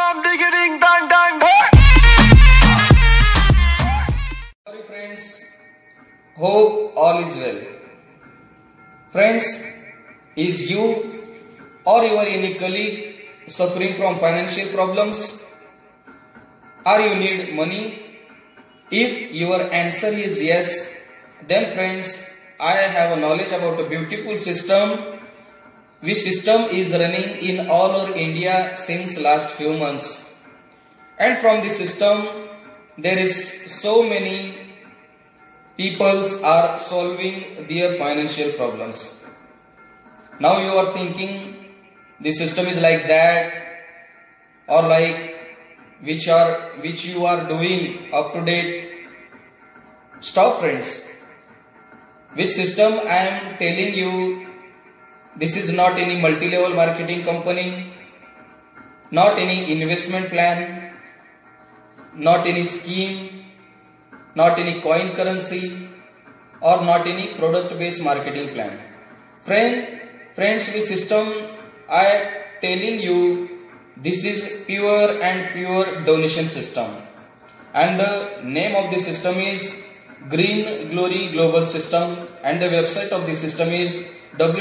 dam digging dang dang. Sorry friends, hope all is well. Friends, is you or your any colleague suffering from financial problems? Or you need money? If your answer is yes, then friends, I have a knowledge about a beautiful system. Which system is running in all over India since last few months. And from this system, there is so many peoples are solving their financial problems. Now you are thinking, the system is like that, or like which you are doing up to date. Stop friends. Which system I am telling you, this is not any multi-level marketing company, not any investment plan, not any scheme, not any coin currency, or not any product-based marketing plan. Friends, which system I am telling you, this is pure and pure donation system. And the name of the system is Green Glory Global System, and the website of the system is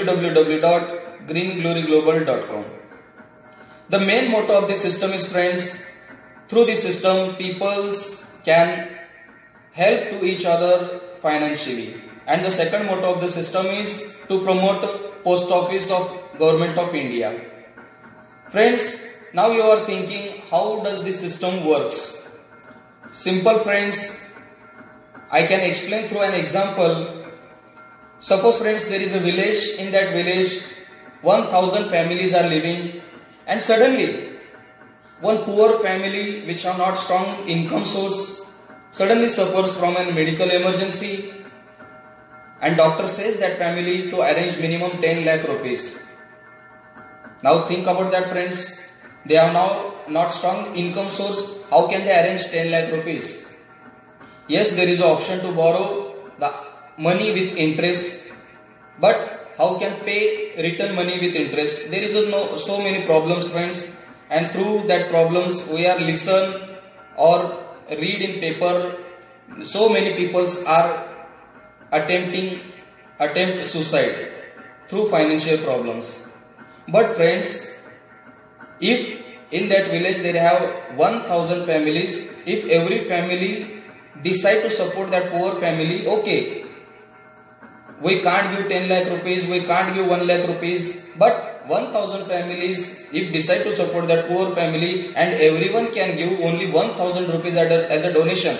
www.greengloryglobal.com. The main motto of this system is, friends, through this system peoples can help to each other financially. And the second motto of the system is to promote post office of Government of India. Friends, now you are thinking, how does this system works? Simple friends, I can explain through an example. Suppose friends, there is a village. In that village 1000 families are living, and suddenly one poor family which are not strong income source suddenly suffers from a medical emergency, and doctor says that family to arrange minimum 10 lakh rupees. Now think about that friends, they are now not strong income source, how can they arrange 10 lakh rupees? Yes, there is an option to borrow the money with interest, but how can pay return money with interest? There is so many problems friends, and through that problems we are listen or read in paper, so many peoples are attempt suicide through financial problems. But friends, if in that village there have 1000 families, if every family decide to support that poor family, okay, we can't give 10 lakh rupees, we can't give 1 lakh rupees, but 1000 families if decide to support that poor family, and everyone can give only 1000 rupees as a donation.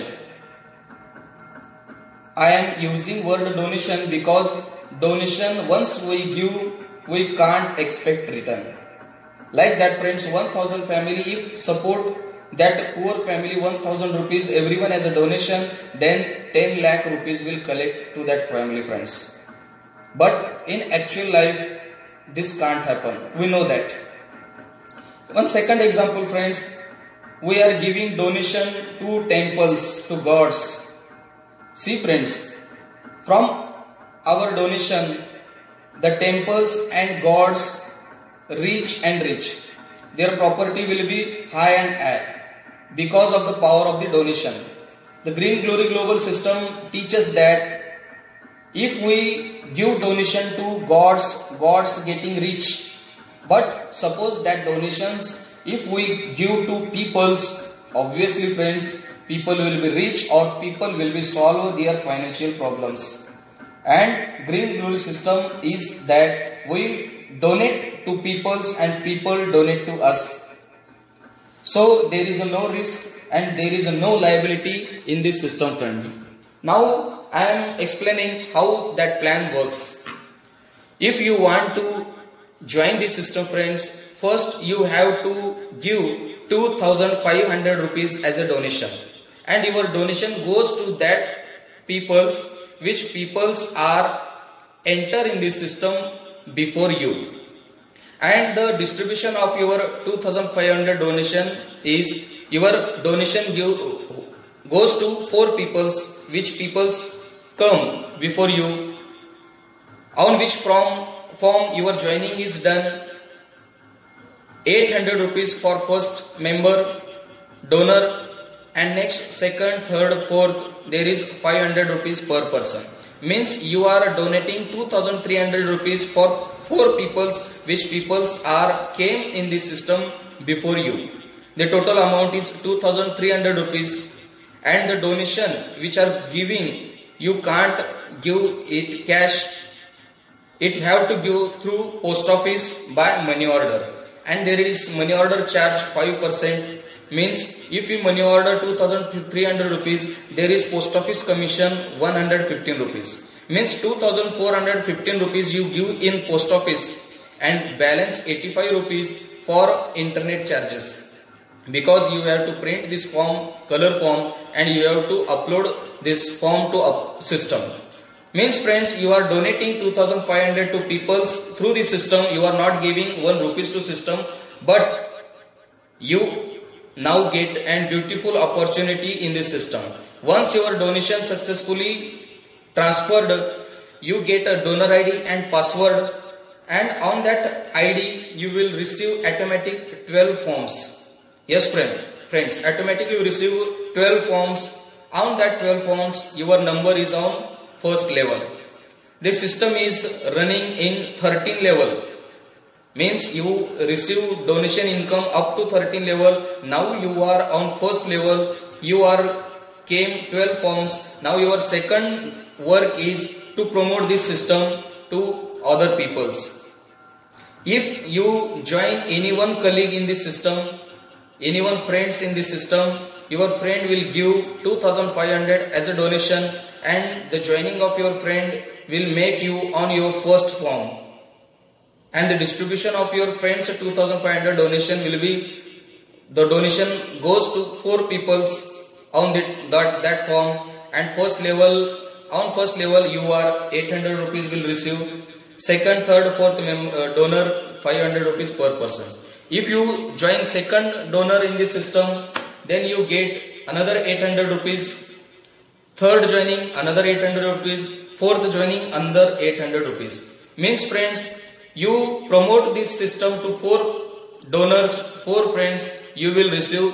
I am using word donation because donation once we give, we can't expect return. Like that friends, 1000 family if support that poor family 1000 rupees everyone as a donation, then 10 lakh rupees will collect to that family friends. But in actual life this can't happen, we know that. One second example friends, we are giving donation to temples, to gods. See friends, from our donation the temples and gods rich, their property will be high and high because of the power of the donation. The Green Glory Global System teaches that if we give donation to gods getting rich, but suppose that donations if we give to peoples, obviously friends, people will be rich or people will be solve their financial problems. And Green Glory System is that we donate to peoples and people donate to us. So there is no risk and there is no liability in this system friend. Now I am explaining how that plan works. If you want to join this system friends, first you have to give 2500 rupees as a donation, and your donation goes to that peoples which peoples are enter in this system before you. And the distribution of your 2500 donation is, your donation goes to 4 peoples which peoples come before you, on which form your joining is done. 800 rupees for first member donor, and next second, third, fourth there is 500 rupees per person. Means you are donating 2300 rupees for 4 peoples, which peoples are came in the system before you. The total amount is 2300 rupees, and the donation which are giving, you can't give it cash. It have to give through post office by money order, and there is money order charge 5%. Means if you money order 2300 rupees, there is post office commission 115 rupees. Means 2415 rupees you give in post office, and balance 85 rupees for internet charges, because you have to print this form, color form, and you have to upload this form to system. Means friends, you are donating 2500 to people through the system. You are not giving 1 rupees to system, but you now get a beautiful opportunity in this system. Once your donation successfully transferred, you get a donor ID and password, and on that ID you will receive automatic 12 forms. Yes friends, automatically you receive 12 forms. On that 12 forms, your number is on first level. This system is running in 13 level. Means you receive donation income up to 13 level. Now you are on first level. You are came 12 forms. Now your second work is to promote this system to other peoples. If you join any one colleague in this system, any one friends in this system, your friend will give 2500 as a donation, and the joining of your friend will make you on your first form, and the distribution of your friends 2500 donation will be, the donation goes to 4 peoples on that form, and on first level you are 800 rupees will receive, second, third, fourth donor 500 rupees per person. If you join second donor in this system, then you get another 800 rupees, third joining another 800 rupees, fourth joining another 800 rupees. Means friends, you promote this system to 4 donors, 4 friends, you will receive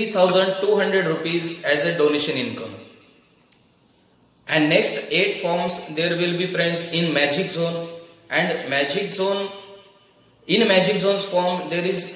3200 rupees as a donation income. And next 8 forms there will be friends in Magic Zone, and Magic Zone, in Magic Zone's form there is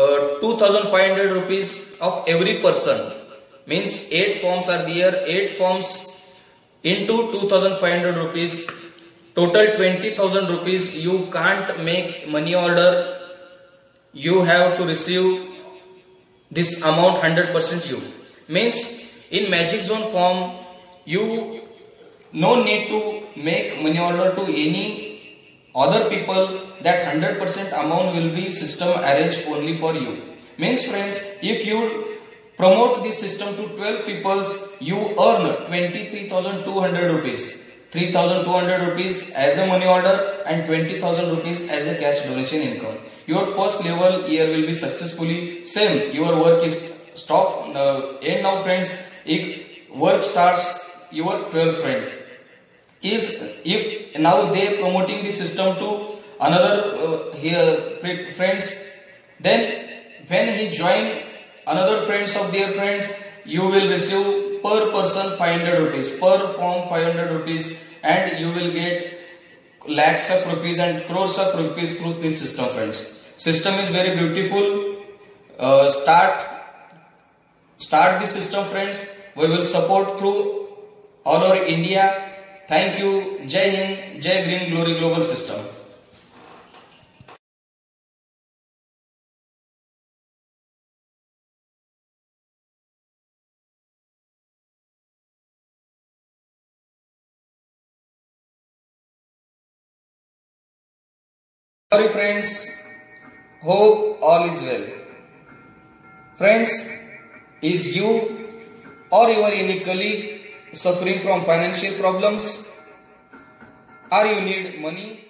2500 rupees of every person. Means 8 forms are there, 8 forms into 2500 rupees, total 20,000 rupees. You can't make money order, you have to receive this amount 100% you. Means in Magic Zone form, you no need to make money order to any other people, that 100% amount will be system arranged only for you. Means friends, if you promote this system to 12 peoples, you earn 23,200 rupees. 3,200 rupees as a money order and 20,000 rupees as a cash donation income. Your first level year will be successfully same. Your work is stop end now friends. If work starts your 12 friends. If now they promoting the system to another friends, then when he join another friends of their friends, you will receive per person 500 rupees, per form 500 rupees, and you will get lakhs of rupees and crores of rupees through this system friends. System is very beautiful. Start this system friends. We will support through all over India. Thank you. Jai Hind, Jai Green Glory Global System. Sorry friends, hope all is well. Friends, is you or your any colleague suffering from financial problems, or you need money